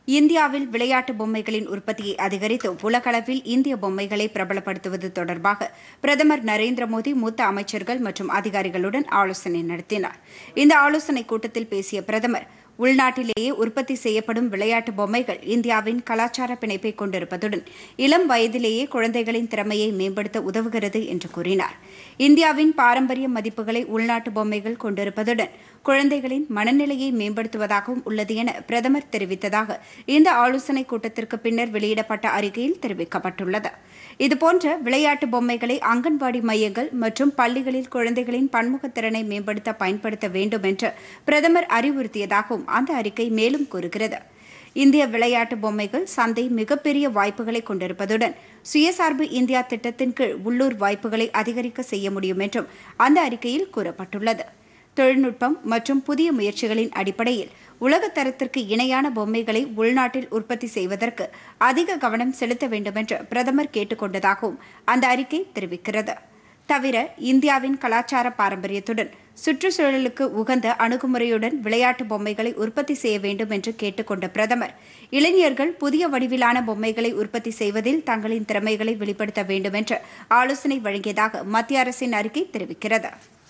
இந்தியாவில் விளையாட்டு பொம்மைகளின் உற்பத்தியை அதிகரித்து உலகளவில் இந்திய பொம்மைகளை பிரபலப்படுத்துவது தொடர்பாக பிரதமர் நரேந்திர மோடி மூத்த அமைச்சர்கள் மற்றும் அதிகாரிகளுடன் ஆலோசனை நடத்தினார். இந்த ஆலோசனைக் கூட்டத்தில் பேசிய பிரதமர், உள்நாட்டிலேயே உற்பத்தி செய்யப்படும் விளையாட்டு பொம்மைகள் இந்தியாவின் கலாச்சார பிணைப்பை கொண்டிருப்பதுடன் இளம் வயதிலேயே குழந்தைகளின் திறமையை மேம்படுத்த உதவுகிறது என்று கூறினார். இந்தியாவின் பாரம்பரிய மதிப்புகளை உள்நாட்டு பொம்மைகள் கொண்டிருப்பதுடன் குழந்தைகளின் மனநிலையை மேம்படுத்துவதாகவும் உள்ளது என பிரதமர் தெரிவித்ததாக இந்த ஆலோசனைக் கூட்டத்திற்கு பின்னர் வெளியிடப்பட்ட அறிக்கையில் தெரிவிக்கப்பட்டுள்ளது. இதுபோன்ற விளையாட்டு பொம்மைகளை அங்கன்வாடி மையங்கள் மற்றும் பள்ளிகளில் குழந்தைகளின் பன்முகத்திறனை மேம்படுத்த பயன்படுத்த வேண்டும் என்று பிரதமர் அறிவுறுத்தியதாகவும் அந்த அறிக்கை மேலும் கூறுகிறது. இந்திய விளையாட்டு பொம்மைகள் சந்தை மிகப்பெரிய வாய்ப்புகளை கொண்டிருப்பதுடன் சுயசார்பு இந்தியா திட்டத்தின் கீழ் உள்ளூர் வாய்ப்புகளை அதிகரிக்க செய்ய முடியும் என்றும் அந்த அறிக்கையில் கூறப்பட்டுள்ளது. தொழில்நுட்பம் மற்றும் புதிய முயற்சிகளின் அடிப்படையில் உலகத்தரத்திற்கு இணையான பொம்மைகளை உள்நாட்டில் உற்பத்தி செய்வதற்கு அதிக கவனம் செலுத்த வேண்டும் என்று பிரதமர் கேட்டுக் கொண்டதாகவும் அந்த அறிக்கை தெரிவிக்கிறது. தவிர இந்தியாவின் கலாச்சார பாரம்பரியத்துடன் சுற்றுச்சூழலுக்கு உகந்த அணுகுமுறையுடன் விளையாட்டு பொம்மைகளை உற்பத்தி செய்ய வேண்டும் என்று கேட்டுக் கொண்ட பிரதமர், இளைஞர்கள் புதிய வடிவிலான பொம்மைகளை உற்பத்தி செய்வதில் தங்களின் திறமைகளை வெளிப்படுத்த வேண்டும் என்று ஆலோசனை வழங்கியதாக மத்திய அரசின் அறிக்கை தெரிவிக்கிறது.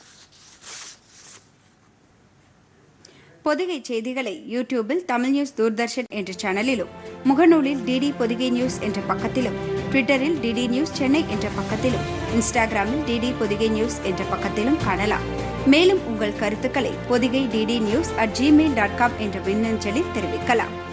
பொதிகை செய்திகளை யூடியூபில் TamilNews தூர்தர்ஷன் என்ற சேனலிலும், முகநூலில் டிடி பொதிகை நியூஸ் என்ற பக்கத்திலும், ட்விட்டரில் டிடி நியூஸ் சென்னை என்ற பக்கத்திலும், இன்ஸ்டாகிராமில் டிடி பொதிகை நியூஸ் என்ற பக்கத்திலும் காணலாம். மேலும் உங்கள் கருத்துக்களை பொதிகை DDnews@gmail.com என்ற மின்னஞ்சலில் தெரிவிக்கலாம்.